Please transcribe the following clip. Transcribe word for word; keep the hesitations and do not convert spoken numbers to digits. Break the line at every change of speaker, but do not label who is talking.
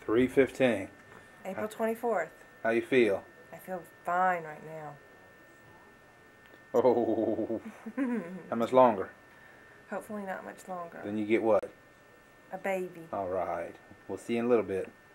three fifteen.
April twenty-fourth.
How you feel?
I feel fine right now.
Oh, how much longer?
Hopefully not much longer.
Then you get what?
A baby.
All right. We'll see you in a little bit.